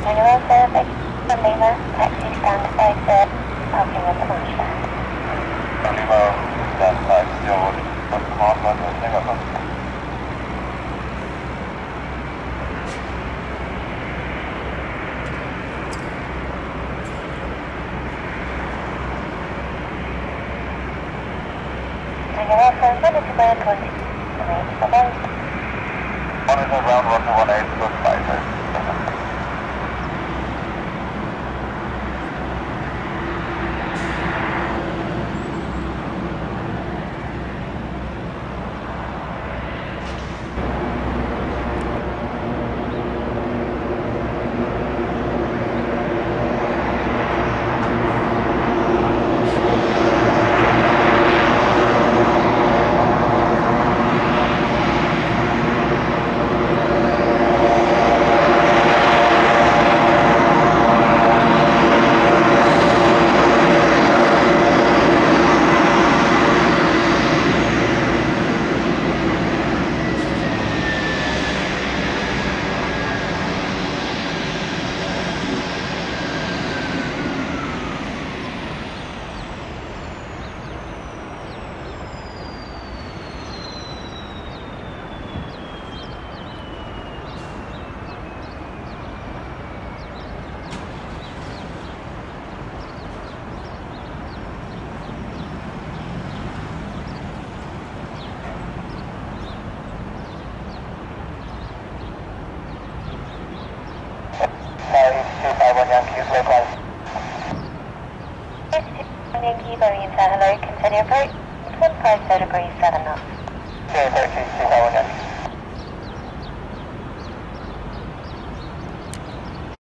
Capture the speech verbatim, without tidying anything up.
Hello, service from Lima, taxi stand by sir, parking at the marsh stand. Lima, stand by, still what's the marsh stand or Singapore? Hello, sir, monitor by twenty. Bye-bye. Monitor ground one two one eight, good bye, sir. two five one Yankee, localize. Yankee, Boeing, hello, continue approach, one five zero degrees, seven knots. two five one Yankee.